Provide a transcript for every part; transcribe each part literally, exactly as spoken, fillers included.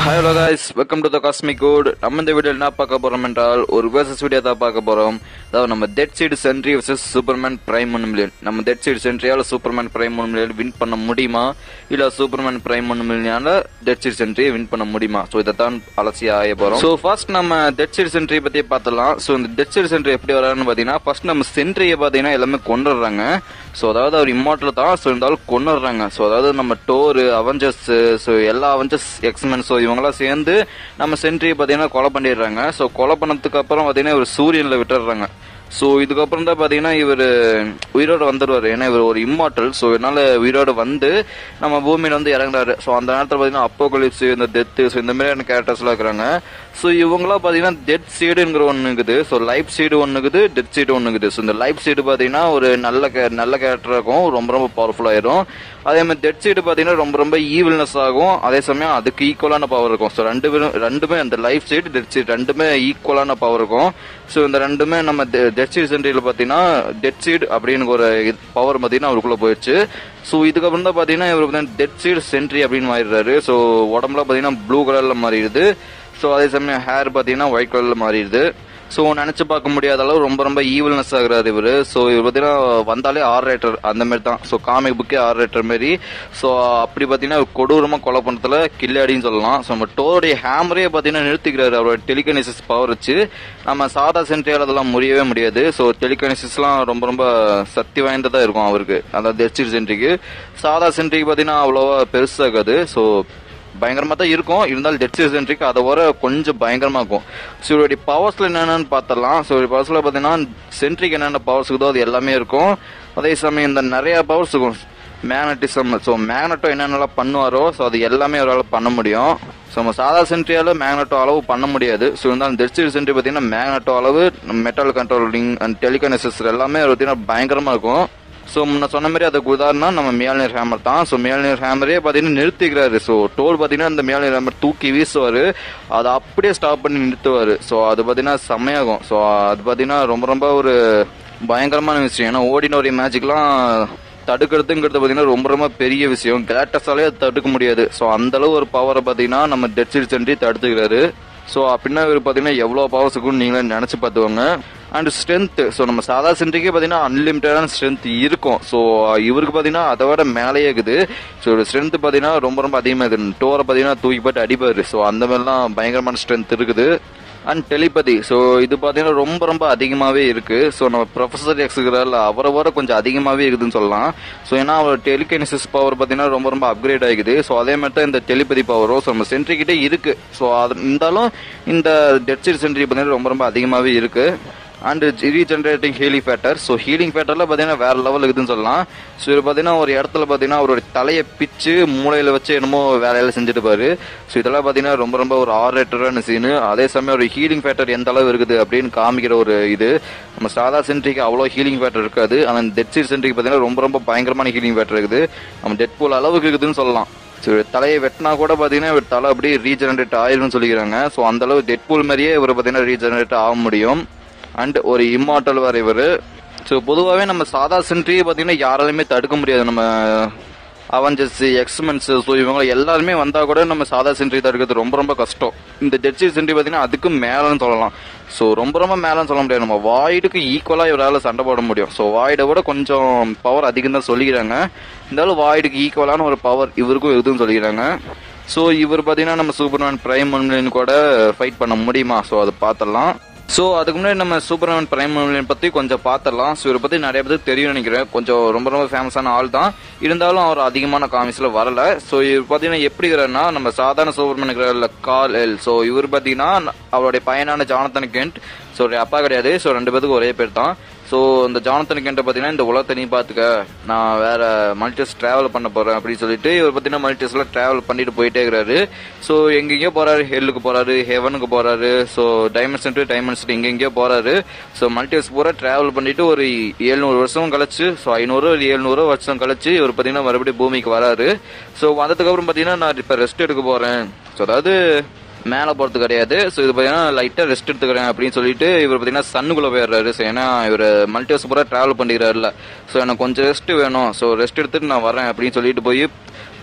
Hi hello guys, welcome to the Cosmicwoods. நம்ம இந்த வீடியோல என்ன பார்க்க போறோம் என்றால் ஒரு வெர்சஸ் வீடியோ தான் பார்க்க போறோம். அதாவது நம்ம dead seat sentry versus Superman prime one million. நம்ம டெட் சீட் சென்ட்ரியால Superman prime one million win பண்ண முடியுமா இல்ல சூப்பர்மேன் பிரைம் ஒன் மில்லியனால டெட் சீட் சென்ட்ரியை வின் பண்ண முடியுமா? சோ இத தான் அலசி ஆய போறோம். சோ ஃபர்ஸ்ட் நம்ம டெட் சீட் சென்ட்ரி பத்தி பார்த்தலாம். சோ இந்த டெட் சீட் சென்ட்ரி எப்படி வரான்னு பாத்தீங்கன்னா ஃபர்ஸ்ட் நம்ம சென்ட்ரியை பாத்தீங்கன்னா எல்லாமே கொன்னுறாங்க. சோ அதாவது அவர் இம்மார்டல் தான். சோ இருந்தாலும் கொன்னுறாங்க. சோ அதாவது நம்ம டோர் அவெஞ்சர்ஸ் சோ எல்லா அவெஞ்சர்ஸ் எக்ஸ்மென் சோ இவங்கெல்லாம் சேர்ந்து நம்ம சென்ட்ரியை பாத்தீங்கன்னா கொலை பண்ணிடுறாங்க. சோ கொலை பண்ணதுக்கு அப்புறம் பாத்தீங்கன்னா இவர் சூரியன்ல விட்டுறாங்க. சோ இதுக்கப்புறம் தான் பாத்தீங்கன்னா இவர் உயிரோடு வந்துடுவாரு. ஏன்னா இவர் ஒரு இம்மார்டல். சோ இதனால உயிரோடு வந்து நம்ம பூமியில வந்து இறங்குறாரு. சோ அந்த நேரத்தில் பாத்தீங்கன்னா அப்போகலிப்ஸ் இந்த டெத் ஸோ இந்த மாதிரியான கேரக்டர்ஸ் எல்லாம் இருக்கிறாங்க. ஸோ இவங்களாம் பாத்தீங்கன்னா டெட் சீடுங்கிற ஒன்று இருக்குது. ஸோ லைஃப் சீடு ஒன்று இருக்குது, டெட் சீடு ஒன்று இருக்குது. ஸோ இந்த லைஃப் சீடு பாத்தீங்கன்னா ஒரு நல்ல நல்ல கேரக்டர் இருக்கும், ரொம்ப ரொம்ப பவர்ஃபுல் ஆயிரும். அதே மாதிரி டெட் சீடு பாத்தீங்கன்னா ரொம்ப ரொம்ப ஈவில்னஸ் ஆகும். அதே சமயம் அதுக்கு ஈக்குவலான பவர் இருக்கும். ஸோ ரெண்டு பேரும் ரெண்டுமே அந்த லைஃப் சீடு டெட் சீடு ரெண்டுமே ஈக்குவலான பவர் இருக்கும். ஸோ இந்த ரெண்டுமே நம்ம டெட் சீட் சென்ட்ரியில பாத்தீங்கன்னா டெட் சீட் அப்படின்னு ஒரு பவர் பாத்தீங்கன்னா அவருக்குள்ள போயிடுச்சு. ஸோ இதுக்கப்புறம் தான் பாத்தீங்கன்னா இவர் பார்த்தீங்கன்னா டெட் சீட் சென்ட்ரி அப்படின்னு மாறிடுறாரு. ஸோ உடம்புல பாத்தீங்கன்னா ப்ளூ கலர்ல மாறிடுது. ஸோ அதே சமயம் ஹேர் பாத்தீங்கன்னா ஒயிட் கலர்ல மாறிடுது. ஸோ நினைச்சு பார்க்க முடியாத அளவு ரொம்ப ரொம்ப ஈவில்னஸ் ஆகுறாரு இவரு. ஸோ இவர் பார்த்தீங்கன்னா வந்தாலே ஆர் ரேட்டர் அந்த மாதிரி தான். ஸோ காமிக் புக்கே ஆர் ரேட்டர் மாரி. ஸோ அப்படி பார்த்தீங்கன்னா கொடூரமா கொலை பண்றதுல கில்லாடின்னு சொல்லலாம். ஸோ நம்ம டோருடைய ஹேமரே பார்த்தீங்கன்னா நிறுத்திக்கிறாரு அவரோட டெலிகனைசிஸ் பவர் வச்சு. நம்ம சாதா சென்ட்ரியால் அதெல்லாம் முடியவே முடியாது. ஸோ டெலிகனைசிஸ்லாம் ரொம்ப ரொம்ப சக்தி வாய்ந்ததா இருக்கும் அவருக்கு, அதாவது டெட் சீட் சென்ட்ரிக்கு. சாதா சென்ட்ரிக்கு பார்த்தீங்கன்னா அவ்வளோவா பெருசாகாது. ஸோ பயங்கரமா தான் இருக்கும். இருந்தாலும் டெட் சீட் சென்ட்ரிக்கு அதை வர கொஞ்சம் பயங்கரமா இருக்கும். ஸோ இவருடைய பவர்ஸ்ல என்னென்னு பார்த்தலாம். ஸோ இவருடைய பவர்ஸ்ல பார்த்தீங்கன்னா சென்ட்ரிக்கு என்னென்ன பவர்ஸ் இருக்குதோ அது எல்லாமே இருக்கும். அதே சமயம் இந்த நிறைய பவர்ஸ் இருக்கும். மேக்னட்டிசம் ஸோ மேக்னட்டோ என்னென்னலாம் பண்ணுவாரோ ஸோ அது எல்லாமே அவரால் பண்ண முடியும். ஸோ நம்ம சாதா சென்ட்ரியால மேக்னட்டோ அளவு பண்ண முடியாது. ஸோ இருந்தாலும் டெட் சீட் சென்ட்ரி பார்த்தீங்கன்னா மேக்னட்டோ அளவு, மெட்டல் கண்ட்ரோலிங் அண்ட் டெலிகனைசிஸ் எல்லாமே பார்த்தீங்கன்னா பயங்கரமா இருக்கும். ஸோ முன்ன சொன்ன மாதிரி அதுக்கு உதாரணம் நம்ம மியால்னியர் ஹேமர் தான். ஸோ மியால்னியர் ஹேமரே பார்த்தீங்கன்னா நிறுத்திக்கிறாரு. ஸோ டோல் பார்த்தீங்கன்னா இந்த மியால்னியர் ஹேமர் தூக்கி வீசுவார், அதை அப்படியே ஸ்டாப் பண்ணி நிறுத்துவார். ஸோ அது பார்த்தீங்கன்னா செம்மையாகும். ஸோ அது பார்த்தீங்கன்னா ரொம்ப ரொம்ப ஒரு பயங்கரமான விஷயம். ஏன்னா ஓடினோரி மேஜிக்லாம் தடுக்கிறதுங்கிறது பார்த்தீங்கன்னா ரொம்ப ரொம்ப பெரிய விஷயம். கிளாட்டஸாலே அது தடுக்க முடியாது. ஸோ அந்த அளவு ஒரு பவரை பார்த்தீங்கன்னா நம்ம டெட் சீட் சென்ட்ரி தடுத்துக்கிறாரு. ஸோ அப்படின்னா இவர் பார்த்தீங்கன்னா எவ்வளோ பவர்ஸ் இருக்குன்னு நீங்களே நினச்சி பார்த்துக்கோங்க. அண்ட் ஸ்ட்ரென்த் ஸோ நம்ம சாதா சென்ட்ரிக்கே பார்த்தீங்கன்னா அன்லிமிட்டடான ஸ்ட்ரென்த் இருக்கும். ஸோ இவருக்கு பார்த்தீங்கன்னா அதை விட மேலேயே இருக்குது. ஸோ இவர் ஸ்ட்ரென்த் பார்த்தீங்கன்னா ரொம்ப ரொம்ப அதிகமாக இருக்குது. டோரை பார்த்தீங்கன்னா தூக்கி போட்டு அடிப்பார். ஸோ அந்த மாதிரிலாம் பயங்கரமான ஸ்ட்ரென்த் இருக்குது. அண்ட் டெலிபதி ஸோ இது பார்த்தீங்கன்னா ரொம்ப ரொம்ப அதிகமாகவே இருக்கு. ஸோ நம்ம ப்ரொஃபஸர் எக்ஸுக்கிறால அவரை வர கொஞ்சம் அதிகமாகவே இருக்குதுன்னு சொல்லலாம். ஸோ ஏன்னா அவர் டெலிகனைசிஸ் பவர் பார்த்தீங்கன்னா ரொம்ப ரொம்ப அப்கிரேட் ஆகிக்குது. ஸோ அதே மாதிரி தான் இந்த டெலிபதி பவரும் ஸோ நம்ம சென்ட்ரிக்கிட்டே இருக்கு. ஸோ அது இருந்தாலும் இந்த டெட் சீட் சென்ட்ரி பார்த்தீங்கன்னா ரொம்ப ரொம்ப அதிகமாகவே இருக்கு. And regenerating healing factor so healing ஃபேக்டர்ல பார்த்தீங்கன்னா வேற லெவல் இருக்குதுன்னு சொல்லலாம். ஸோ இது பார்த்தீங்கன்னா ஒரு இடத்துல பார்த்தீங்கன்னா அவரோட தலையை பிச்சு மூளையில வச்சு என்னமோ வேலையில செஞ்சுட்டு பாரு. ஸோ இதெல்லாம் பார்த்தீங்கன்னா ரொம்ப ரொம்ப ஒரு ஆர் ரேட்டரான சீனு. அதே சமயம் ஒரு ஹீலிங் ஃபேக்டர் எந்த அளவு இருக்குது அப்படின்னு காமிக்கிற ஒரு இது. நம்ம சாதா சென்ட்ரிக்கு அவ்வளோ ஹீலிங் ஃபேக்டர் இருக்காது. ஆனால் டெட் சீட் சென்ட்ரிக்கு பார்த்தீங்கன்னா ரொம்ப ரொம்ப பயங்கரமான ஹீலிங் ஃபேக்டர் இருக்குது. நம்ம டெட் பூல் அளவுக்கு இருக்குதுன்னு சொல்லலாம். ஸோ தலையை வெட்டினா கூட பார்த்தீங்கன்னா இவர் தலை அப்படியே ரீஜெனரேட் ஆயிரும்னு சொல்லிக்கிறாங்க. ஸோ அந்த அளவு டெட் பூல் மாதிரியே இவர் பார்த்தீங்கன்னா ரீஜெனரேட் ஆக முடியும். அண்ட் ஒரு இம்மார்டல் வர இவர். ஸோ பொதுவாகவே நம்ம சாதா சென்ட்ரியை பார்த்தீங்கன்னா யாராலுமே தடுக்க முடியாது. நம்ம அவெஞ்சர்ஸ் எக்ஸ்மென்ஸ் ஸோ இவங்க எல்லாருமே வந்தால் கூட நம்ம சாதா சென்ட்ரி தடுக்கிறது ரொம்ப ரொம்ப கஷ்டம். இந்த டெட் சீட் சென்ட்ரி பார்த்தீங்கன்னா அதுக்கு மேலேன்னு சொல்லலாம். ஸோ ரொம்ப ரொம்ப மேலேன்னு சொல்ல முடியாது. நம்ம வாய்டுக்கு ஈக்குவலாக இவரால் சண்டை போட முடியும். ஸோ வாய்டை விட கொஞ்சம் பவர் அதிகம் தான் சொல்லிக்கிறாங்க. இருந்தாலும் வாய்டுக்கு ஈக்குவலான ஒரு பவர் இவருக்கும் இருக்குதுன்னு சொல்லிக்கிறாங்க. ஸோ இவர் பார்த்தீங்கன்னா நம்ம சூப்பர்மேன் பிரைம் ஒன் கூட ஃபைட் பண்ண முடியுமா? ஸோ அதை பார்த்துடலாம். ஸோ அதுக்கு முன்னாடி நம்ம சூப்பர்மேன் பிரைம் ஒன் பற்றி கொஞ்சம் பார்த்துடலாம். ஸோ இவரை பற்றி நிறைய பேருக்கு தெரியும் நினைக்கிறேன். கொஞ்சம் ரொம்ப ரொம்ப ஃபேமஸான ஆள் தான். இருந்தாலும் அவர் அதிகமான காமிக்ஸில் வரல. ஸோ இவர் பார்த்தீங்கன்னா எப்படி இருக்கிறன்னா நம்ம சாதாரண சூப்பர்மேன் இருக்கிற கால் எல். ஸோ இவர் பார்த்தீங்கன்னா அவருடைய பையனான ஜானத்தன் கென்ட். ஸோ அப்பா கிடையாது. ஸோ ரெண்டு பேருக்கு ஒரே பேர் தான். ஸோ இந்த ஜானத்தன் கென்ட்டை பார்த்தீங்கன்னா இந்த உலகத்தை நீ பார்த்துக்க, நான் வேற மல்டிவர்ஸ் டிராவல் பண்ண போறேன் அப்படின்னு சொல்லிட்டு இவர் பார்த்தீங்கன்னா மல்டிவர்ஸ்ல டிராவல் பண்ணிட்டு போயிட்டே இருக்கிறாரு. ஸோ எங்கெங்கயோ போறாரு, ஹெல்லுக்கு போறாரு, ஹெவனுக்கு போறாரு, ஸோ டைமென்ஷன் டு டைமென்ஷன் எங்கெங்கயோ போறாரு. ஸோ மல்டிவர்ஸ் பூரா டிராவல் பண்ணிட்டு ஒரு எழுநூறு வருஷம் கழிச்சு ஸோ ஐநூறு எழுநூறு வருஷம் கழிச்சு இவர் பார்த்தீங்கன்னா மறுபடியும் பூமிக்கு வராரு. ஸோ வந்ததுக்கு அப்புறம் பார்த்தீங்கன்னா நான் இப்போ ரெஸ்ட் எடுக்க போறேன். ஸோ அதாவது மேலே போகிறது கிடையாது. ஸோ இது பார்த்தீங்கன்னா லைட்டாக ரெஸ்ட் எடுத்துக்கிறேன் அப்படின்னு சொல்லிட்டு இவர் பார்த்தீங்கன்னா சன்னுக்குள்ளே போயிடுறாரு. ஸோ ஏன்னா இவர் மல்டிவர்ஸ் பூரா ட்ராவல் பண்ணிக்கிறாருல. ஸோ எனக்கு கொஞ்சம் ரெஸ்ட் வேணும், ஸோ ரெஸ்ட் எடுத்துட்டு நான் வரேன் அப்படின்னு சொல்லிட்டு போய்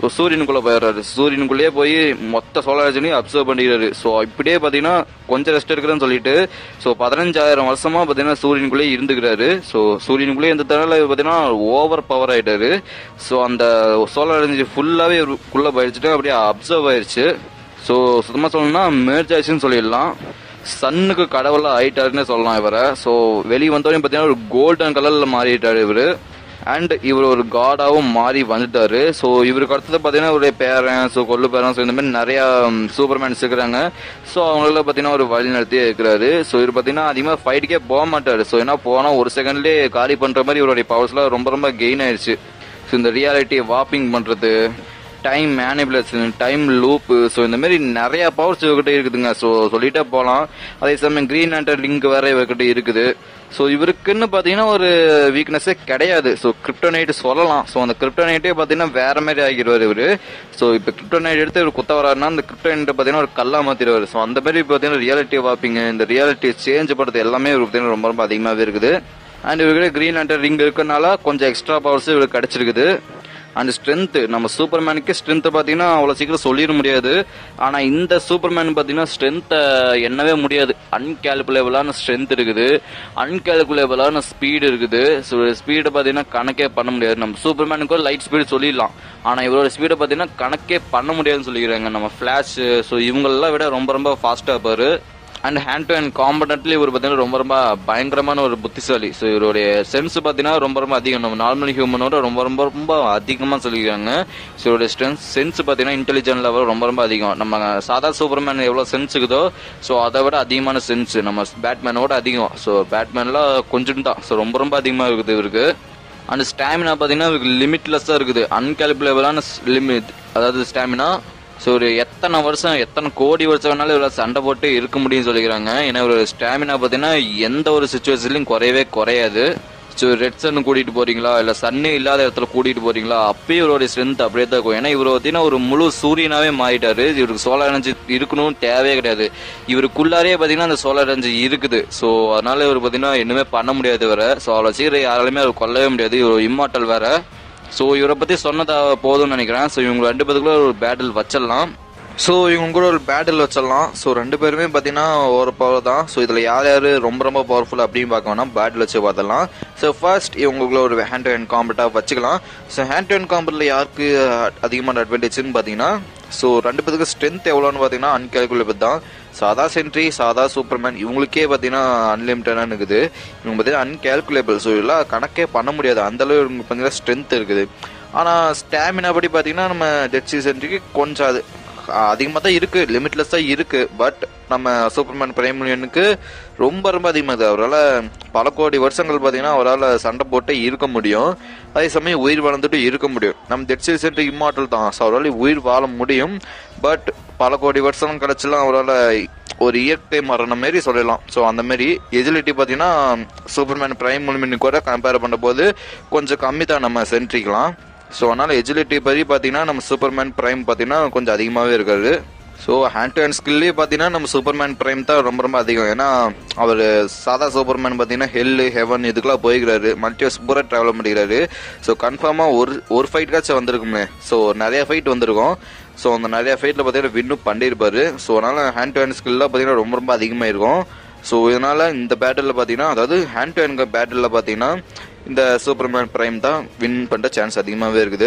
ஸோ சூரியனுக்குள்ளே போயிடுறாரு. சூரியனுக்குள்ளேயே போய் மொத்த சோலார் எனர்ஜினையும் அப்சர்வ் பண்ணிக்கிறாரு. ஸோ இப்படியே பார்த்தீங்கன்னா கொஞ்சம் ரெஸ்ட் எடுக்கிறேன்னு சொல்லிட்டு ஸோ பதினஞ்சாயிரம் வருஷமா பார்த்தீங்கன்னா சூரியனுக்குள்ளேயே இருந்துக்கிறாரு. ஸோ சூரியனுக்குள்ளேயே இருந்ததுனால பார்த்தீங்கன்னா ஓவர் பவர் ஆகிட்டாரு. ஸோ அந்த சோலார் எனர்ஜி ஃபுல்லாகவே இவருக்குள்ளே போயிடுச்சுட்டு அப்படியே அப்சர்வ் ஆயிடுச்சு. ஸோ சுத்தமாக சொல்லணும்னா மேர்ஜ் ஆயிடுச்சுன்னு சொல்லிடலாம். சன்னுக்கு கடவுளாக ஆயிட்டாருன்னு சொல்லலாம் இவரை. ஸோ வெளியே வந்தோடனே பார்த்தீங்கன்னா ஒரு கோல்டன் கலரில் மாறிட்டாரு இவர். அண்ட் இவர் ஒரு காடாவும் மாறி வந்துட்டாரு. ஸோ இவருக்கு அடுத்தது பார்த்தீங்கன்னா இவருடைய பேரன், ஸோ கொல்லு பேரன், ஸோ இந்த மாதிரி நிறையா சூப்பர்மேன்ஸ் இருக்கிறாங்க. ஸோ அவங்கள பார்த்தீங்கன்னா ஒரு வழி நடத்தியே இருக்கிறாரு. ஸோ இவர் பார்த்தீங்கன்னா அதிகமாக ஃபைட்டுக்கே போக மாட்டார். ஸோ ஏன்னா போனால் ஒரு செகண்ட்லேயே காலி பண்ணுற மாதிரி இவருடைய பவர்ஸ்லாம் ரொம்ப ரொம்ப கெயின் ஆயிடுச்சு. ஸோ இந்த ரியாலிட்டியை வாப்பிங் பண்ணுறது, time manipulation, time loop, so இந்த மாதிரி நிறைய பவர்ஸ் இவர்கிட்ட இருக்குதுங்க. ஸோ சொல்லிட்டே போகலாம். அதே சமயம் கிரீன் லேண்டர்ன் லிங்க் வேற இவர்கிட்ட இருக்குது. ஸோ இவருக்குன்னு பார்த்தீங்கன்னா ஒரு வீக்னஸே கிடையாது. ஸோ கிரிப்டோனைட் சொல்லலாம். ஸோ அந்த கிரிப்டோனைட்டே பார்த்தீங்கன்னா வேற மாதிரி ஆகிடுவார் இவர். ஸோ இப்போ கிரிப்டோனைட் எடுத்து இவர் குத்த வராருன்னா அந்த கிரிப்டோனைட்டை பார்த்தீங்கன்னா ஒரு கல்லா மாற்றிடுவார். ஸோ அந்த மாதிரி பார்த்தீங்கன்னா ரியாலிட்டி வாப்பிங், இந்த ரியாலிட்டியை சேஞ்ச் பண்ணுறது எல்லாமே இவருக்கு பார்த்தீங்கன்னா ரொம்ப ரொம்ப அதிகமாகவே இருக்குது. அண்ட் இவர்கிட்ட கிரீன் லேண்டர்ன் ரிங் இருக்கிறனால கொஞ்சம் எக்ஸ்ட்ரா பவர்ஸ் இவருக்கு கிடைச்சிருக்குது. அண்ட் ஸ்ட்ரென்த், நம்ம சூப்பர்மேனுக்கு ஸ்ட்ரென்த்தை பார்த்தீங்கன்னா அவ்வளோ சீக்கிரம் சொல்லிட முடியாது. ஆனால் இந்த சூப்பர்மேன் பார்த்தீங்கன்னா ஸ்ட்ரென்த்தை எண்ணவே முடியாது. அன்கால்குலேபிளான ஸ்ட்ரென்த் இருக்குது, அன்கால்குலேபிளான ஸ்பீடு இருக்குது. ஸோ ஸ்பீடை பார்த்தீங்கன்னா கணக்கே பண்ண முடியாது. நம்ம சூப்பர்மேனுக்கு ஒரு லைட் ஸ்பீடு சொல்லிடலாம். ஆனால் இவரோட ஸ்பீடை பார்த்தீங்கன்னா கணக்கே பண்ண முடியாதுன்னு சொல்லிக்கிறாங்க. நம்ம ஃப்ளாஷ், ஸோ இவங்களெல்லாம் விட ரொம்ப ரொம்ப ஃபாஸ்ட்டாக இருப்பார். And hand to hand competently இவர் பார்த்தீங்கன்னா ரொம்ப ரொம்ப பயங்கரமான ஒரு புத்திசாலி. ஸோ இவருடைய சென்ஸ் பார்த்தீங்கன்னா ரொம்ப ரொம்ப அதிகம். நம்ம நார்மல் ஹியூமனோட ரொம்ப ரொம்ப ரொம்ப அதிகமாக சொல்லிக்கிறாங்க. ஸோ இவருடைய ஸ்ட்ரென்த் சென்ஸ் பார்த்தீங்கன்னா இன்டெலிஜென்ட் லெவல் ரொம்ப ரொம்ப அதிகம். நம்ம சாதா சூப்பர்மேன் எவ்வளோ சென்ஸ் இருக்குதோ ஸோ அதை விட அதிகமான சென்ஸ் நம்ம பேட்மேனோட அதிகம். ஸோ பேட்மேன்லாம் கொஞ்சம் தான், ஸோ ரொம்ப ரொம்ப அதிகமாக இருக்குது இவருக்கு. அண்ட் ஸ்டாமினா பார்த்தீங்கன்னா இவருக்கு லிமிட்லெஸ்ஸாக இருக்குது. அன்கால்குலேபிளான லிமிட், அதாவது ஸ்டாமினா. ஸோ ஒரு எத்தனை வருஷம் எத்தனை கோடி வருஷம் வேணாலும் இவ்வளோ சண்டை போட்டு இருக்க முடியும்னு சொல்லிக்கிறாங்க. ஏன்னா ஒரு ஸ்டாமினா பார்த்தீங்கன்னா எந்த ஒரு சுச்சுவேஷன்லையும் குறையவே குறையாது. ஸோ ரெட் சன்னு கூட்டிகிட்டு போகிறீங்களா, இல்லை சன்னே இல்லாத இடத்துல கூட்டிகிட்டு போகிறீங்களா, அப்பயே இவருடைய ஸ்ட்ரென்த் அப்படியே தான் இருக்கும். ஏன்னா இவர் பார்த்தீங்கன்னா ஒரு முழு சூரியனாகவே மாறிட்டாரு. இவருக்கு சோலார் எனர்ஜி இருக்கணும்னு தேவையே கிடையாது. இவருக்குள்ளாரே பார்த்தீங்கன்னா அந்த சோலார் எனர்ஜி இருக்குது. ஸோ அதனால இவர் பார்த்தீங்கன்னா இன்னுமே பண்ண முடியாது வேற. ஸோ அவ்வளோ சீக்கிரம் யாராலுமே அவர் கொல்லவே முடியாது. இவர் இம்மார்டல் வேற. ஸோ இவரை பற்றி சொன்னதா போதும்னு நினைக்கிறேன். ஸோ இவங்க ரெண்டு பேருக்குள்ள ஒரு பேட்டில் வச்சிடலாம். ஸோ இவங்க கூட ஒரு பேட்டில் வச்சிடலாம். ஸோ ரெண்டு பேருமே பார்த்தீங்கன்னா ஒரு பவர் தான். ஸோ இதில் யார் யார் ரொம்ப ரொம்ப பவர்ஃபுல் அப்படின்னு பார்க்க வேணாம், பேட்டில் வச்சு பார்த்துடலாம். ஸோ ஃபர்ஸ்ட் இவங்களுக்குள்ள ஒரு ஹேண்ட் டு ஹேண்ட் காம்பட்டாக வச்சுக்கலாம். ஸோ ஹேண்ட் டு ஹேண்ட் காம்பட்டில் யாருக்கு அதிகமான அட்வான்டேஜ்னு பார்த்தீங்கன்னா, ஸோ ரெண்டு பேருக்கு ஸ்ட்ரென்த் எவ்வளோன்னு பார்த்தீங்கன்னா அன்கால்குலேபிள் தான். சாதா சென்ட்ரி, சாதா சூப்பர்மேன் இவங்களுக்கே பார்த்தீங்கன்னா அன்லிமிட்டடாக இருக்குது. இவங்க பார்த்தீங்கன்னா அன்கால்குலேபிள். ஸோ இதெல்லாம் கணக்கே பண்ண முடியாது, அந்தளவு இவங்க பார்த்தீங்கன்னா ஸ்ட்ரென்த் இருக்குது. ஆனால் ஸ்டாமினா படி பார்த்தீங்கன்னா நம்ம டெட் சென்ட்ரிக்கு கொஞ்சம் அது அதிகமாக தான் இருக்குது, லிமிட்லெஸ் தான் இருக்குது. பட் நம்ம சூப்பர்மேன் பிரைம் யூனியனுக்கு ரொம்ப ரொம்ப அதிகமாக. அவரால் பல கோடி வருஷங்கள் பார்த்தீங்கன்னா அவரால் சண்டை போட்டு இருக்க முடியும். அதே சமயம் உயிர் வாழ்ந்துட்டு இருக்க முடியும். நம்ம டெட் சென்ட்ரி இம்மார்டல் தான். ஸோ அவரால் உயிர் வாழ முடியும். பட் பல கோடி வருஷம் கழிச்சுலாம் அவரால் ஒரு இயற்கை மரணம் மாரி சொல்லலாம். ஸோ அந்த மாதிரி எஜிலிட்டி பார்த்தீங்கன்னா சூப்பர்மேன் பிரைம் யூனியன் கூட கம்பேர் பண்ணும்போது கொஞ்சம் கம்மி தான் நம்ம சென்ட்ரிக்கலாம். ஸோ அதனால் எஜிலிட்டி படி பார்த்தீங்கன்னா நம்ம சூப்பர்மேன் பிரைம் பார்த்தீங்கன்னா கொஞ்சம் அதிகமாகவே இருக்காது. ஸோ ஹேண்ட் டு ஹேண்ட் ஸ்கில்லே பார்த்தீங்கன்னா நம்ம சூப்பர்மேன் பிரைம் தான் ரொம்ப ரொம்ப அதிகம். ஏன்னா அவர் சாதா சூப்பர்மேன் பார்த்தீங்கன்னா ஹெல்லு ஹெவன் இதுக்கெல்லாம் போய்க்கிறாரு, மல்டிவர்ஸ் பூரா ட்ராவல் பண்ணிக்கிறாரு. ஸோ கன்ஃபார்மாக ஒரு ஒரு ஃபைட்டுக்காச்சும் வந்திருக்குமே. ஸோ நிறைய ஃபைட் வந்திருக்கும். ஸோ அந்த நிறைய ஃபைட்டில் பார்த்தீங்கன்னா வின்னும் பண்ணியிருப்பாரு. ஸோ அதனால் ஹேண்ட் டு ஹேண்ட் ஸ்கில்லாம் பார்த்தீங்கன்னா ரொம்ப ரொம்ப அதிகமாக இருக்கும். ஸோ இதனால் இந்த பேட்டிலில் பார்த்தீங்கன்னா, அதாவது ஹேண்ட் டு ஹேண்ட் பேட்டிலில் பார்த்தீங்கன்னா இந்த சூப்பர்மேன் பிரைம் தான் வின் பண்ணுற சான்ஸ் அதிகமாகவே இருக்குது.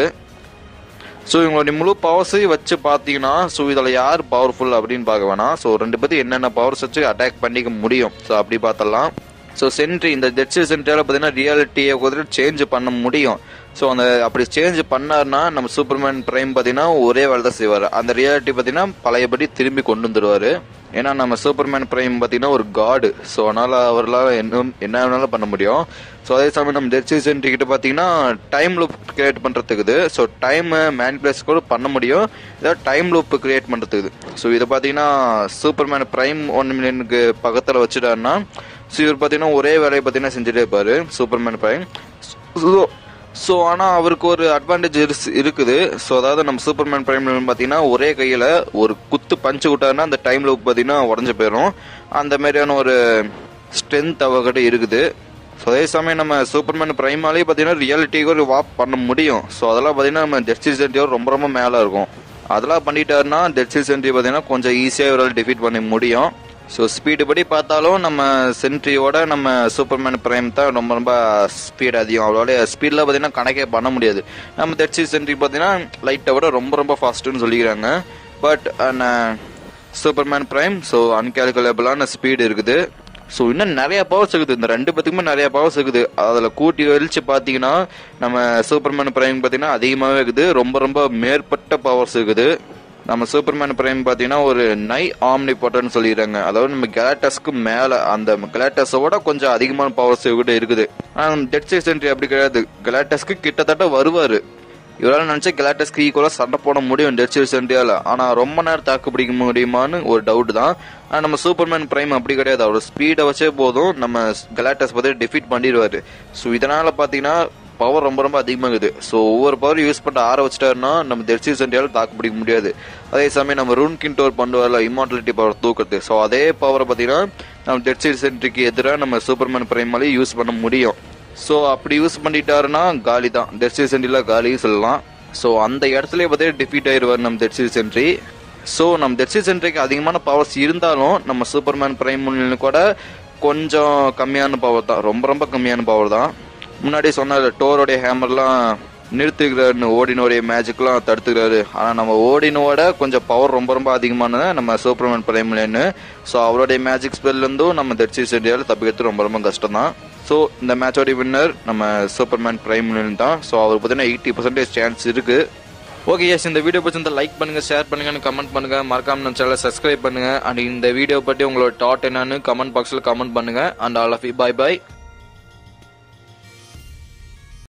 ஸோ இவங்களுடைய முழு பவர்ஸையும் வச்சு பார்த்தீங்கன்னா, ஸோ இதில் யார் பவர்ஃபுல் அப்படின்னு பார்க்க வேணாம். ஸோ ரெண்டு பேரும் என்னென்ன பவர்ஸ் வச்சு அட்டாக் பண்ணிக்க முடியும், ஸோ அப்படி பார்த்தலாம். ஸோ சென்ட்ரி, இந்த டெட் சென்ட்ரியால் பார்த்தீங்கன்னா ரியாலிட்டியை கொஞ்சம் சேஞ்ச் பண்ண முடியும். ஸோ அந்த அப்படி சேஞ்ச் பண்ணார்னா நம்ம சூப்பர்மேன் பிரைம் பார்த்தீங்கன்னா ஒரே வேலை தான் செய்வார். அந்த ரியாலிட்டி பார்த்தீங்கன்னா பழையபடி திரும்பி கொண்டு வந்துடுவார். ஏன்னா நம்ம சூப்பர்மேன் பிரைம் பார்த்தீங்கன்னா ஒரு காடு. ஸோ அதனால் அவர்களால் என்ன என்ன வேணாலும் பண்ண முடியும். ஸோ அதே சமயம் நம்ம டெட் சென்ட்ரி கிட்ட பார்த்தீங்கன்னா டைம் லூப் கிரியேட் பண்ணுறதுக்குது. ஸோ டைமை மேனிபுலேட் கூட பண்ண முடியும், ஏதாவது டைம் லூப் கிரியேட் பண்ணுறதுக்குது. ஸோ இதை பார்த்தீங்கன்னா சூப்பர்மேன் பிரைம் ஒன் மில்லியனுக்கு பக்கத்தில் வச்சுட்டாருன்னா, ஸோ இவர் பார்த்தீங்கன்னா ஒரே வேலையை பார்த்தீங்கன்னா செஞ்சுட்டே இருப்பார் சூப்பர்மேன் பிரைம். ஸோ ஸோ ஆனால் அவருக்கு ஒரு அட்வான்டேஜ் இருக்குது. ஸோ அதாவது நம்ம சூப்பர்மேன் பிரைம் பார்த்தீங்கன்னா ஒரே கையில் ஒரு குத்து பஞ்சு விட்டாருன்னா அந்த டைம் லூப் பார்த்தீங்கன்னா உடஞ்சி போயிடும். அந்த மாதிரியான ஒரு ஸ்ட்ரென்த் அவர்கிட்ட இருக்குது. ஸோ அதே சமயம் நம்ம சூப்பர்மேன் பிரைமாலே பார்த்தீங்கன்னா ரியாலிட்டிக்கு ஒரு வாப் பண்ண முடியும். ஸோ அதெல்லாம் பார்த்தீங்கன்னா நம்ம டெட் சீட் சென்ட்ரி ரொம்ப ரொம்ப மேலே இருக்கும். அதெல்லாம் பண்ணிட்டாருன்னா டெட் சீட் சென்ட்ரி பார்த்தீங்கன்னா கொஞ்சம் ஈஸியாக இவரால் டிஃபீட் பண்ண முடியும். ஸோ ஸ்பீடு படி பார்த்தாலும் நம்ம சென்ட்ரியோட நம்ம சூப்பர்மேன் பிரைம் தான் ரொம்ப ரொம்ப ஸ்பீட் அதிகம். அவ்வளோ ஸ்பீடில் பார்த்தீங்கன்னா கணக்கே பண்ண முடியாது. நம்ம டெட் சீட் சென்ட்ரி பார்த்தீங்கன்னா லைட்டை விட ரொம்ப ரொம்ப ஃபாஸ்ட்டுன்னு சொல்லிக்கிறாங்க. பட் சூப்பர்மேன் பிரைம் ஸோ அன்கால்குலேபிளான ஸ்பீடு இருக்குது. ஸோ இன்னும் நிறைய பவர்ஸ் இருக்குது. இந்த ரெண்டு பேத்துக்குமே நிறைய பவர்ஸ் இருக்குது. அதில் கூட்டி வலிச்சு பார்த்தீங்கன்னா நம்ம சூப்பர்மேன் பிரைம் பார்த்தீங்கன்னா அதிகமாகவே இருக்குது. ரொம்ப ரொம்ப மேற்பட்ட பவர்ஸ் இருக்குது. நம்ம சூப்பர்மேன் பிரைம் பார்த்தீங்கன்னா ஒரு நை ஆம்னி பொட்டன்னு சொல்லிடுறாங்க. அதாவது நம்ம கலாட்டஸ்க்கு மேலே அந்த கலாட்டஸோட கொஞ்சம் அதிகமான பவர்ஸ் கூட இருக்குது. ஆனால் டெட் சீட் சென்ட்ரி அப்படி கிடையாது. கலாட்டஸ்க்கு கிட்டத்தட்ட வருவார். இவரால் நினச்சா கலாட்டஸ்க்கு ஈக்குவலாக சண்டை போட முடியும் டெட் சீட் சென்ட்ரியால். ஆனால் ரொம்ப நேரம் தாக்கு பிடிக்க முடியுமான்னு ஒரு டவுட் தான். ஆனால் நம்ம சூப்பர்மேன் பிரைம் அப்படி கிடையாது. அவரோட ஸ்பீடை வச்சே போதும் நம்ம கலாட்டஸ் பற்றி டிஃபீட் பண்ணிடுவார். ஸோ இதனால் பார்த்தீங்கன்னா பவர் ரொம்ப ரொம்ப அதிகமாகுது. ஸோ ஒவ்வொரு பவர் யூஸ் பண்ண ஆற வச்சிட்டாருன்னா நம்ம டெட் சீட் சென்ட்ரியால் தாக்கு பிடிக்க முடியாது. அதே சமயம் நம்ம ரூன் கிண்டோர் பண்ணுவார்ல இம்மார்டாலிட்டி பவர் தூக்குறது. ஸோ அதே பவரை பார்த்தீங்கன்னா நம்ம டெட் சீட் சென்ட்ரிக்கு எதிராக நம்ம சூப்பர்மேன் பிரைமாலே யூஸ் பண்ண முடியும். ஸோ அப்படி யூஸ் பண்ணிட்டாருன்னா காலி தான். டெட் சீட் சென்ட்ரியில் காலி சொல்லலாம். ஸோ அந்த இடத்துல பார்த்தீங்கன்னா டிஃபீட் ஆயிடுவார் நம்ம டெட் சீட் சென்ட்ரி. ஸோ நம்ம டெட் சீட் சென்ட்ரிக்கு அதிகமான பவர்ஸ் இருந்தாலும் நம்ம சூப்பர்மேன் பிரைம் கூட கொஞ்சம் கம்மியான பவர் தான். ரொம்ப ரொம்ப கம்மியான பவர் தான். முன்னாடி சொன்ன டோரோடைய ஹேமர்லாம் நிறுத்துக்கிறாருன்னு ஓடினோடைய மேஜிக்லாம் தடுத்துக்கிறாரு. ஆனால் நம்ம ஓடினோட கொஞ்சம் பவர் ரொம்ப ரொம்ப அதிகமானது நம்ம சூப்பர்மேன் பிரைம்லேன்னு. ஸோ அவருடைய மேஜிக் ஸ்பெல்லேருந்தும் நம்ம டெட் சீட் சென்ட்ரியால் தப்பிக்கிறது ரொம்ப ரொம்ப கஷ்டம் தான். ஸோ இந்த மேட்சோடைய வின்னர் நம்ம சூப்பர்மேன் பிரைம்லேன்னு தான். ஸோ அவர் பார்த்தீங்கன்னா எயிட்டி பர்சன்டேஜ் சான்ஸ் இருக்குது. ஓகே எஸ், இந்த வீடியோ பற்றி லைக் பண்ணுங்கள், ஷேர் பண்ணுங்கன்னு கமெண்ட் பண்ணுங்கள். மறக்காம நம்ம சேனலை சப்ஸ்கிரைப் பண்ணுங்கள். அண்ட் இந்த வீடியோ பற்றி உங்களோட தாட் என்னன்னு கமெண்ட் பாக்ஸில் கமெண்ட் பண்ணுங்கள். And all of you bye by.